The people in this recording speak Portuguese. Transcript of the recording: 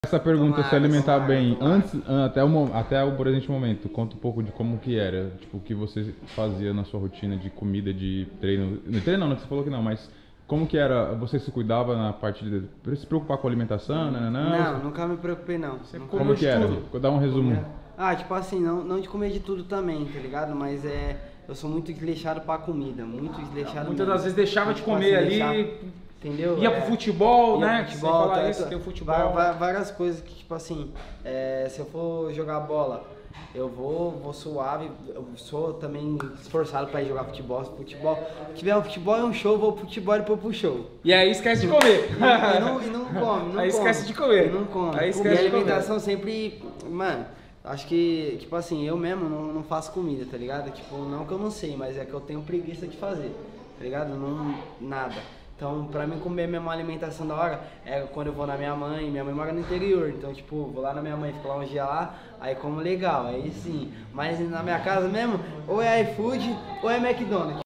Essa pergunta, se alimentar bem, antes, até o presente momento, conta um pouco de como que era, tipo, o que você fazia na sua rotina de comida, de treino, não treino não, você falou que não, mas como que era, você se cuidava na parte de se preocupar com a alimentação, Não, nunca me preocupei não. Você como que era? tudo. Vou dar um resumo. Ah, tipo assim, não de comer de tudo também, tá ligado? Mas eu sou muito desleixado pra comida, muito desleixado Muitas mesmo. das vezes deixava de Tipo comer assim, ali, entendeu? ia pro futebol, Ia né? pro futebol, Você falar tá, isso, tem o futebol. Várias coisas que, tipo assim, se eu for jogar bola, eu vou suave, eu sou também esforçado pra ir jogar futebol. Se tiver um futebol é um show, vou pro futebol e depois pro show. E aí esquece de comer. E não come, Aí esquece de comer. E não come. Aí E esquece a de comer. alimentação sempre, mano, acho que, tipo assim, eu mesmo não faço comida, tá ligado? Tipo, não que eu não sei, mas é que eu tenho preguiça de fazer, tá ligado? Não, nada. Então, pra mim comer mesmo uma alimentação da hora, é quando eu vou na minha mãe mora no interior, então, tipo, vou lá na minha mãe, fico lá um dia lá, aí como legal, aí sim. Mas na minha casa mesmo, ou é iFood ou é McDonald's.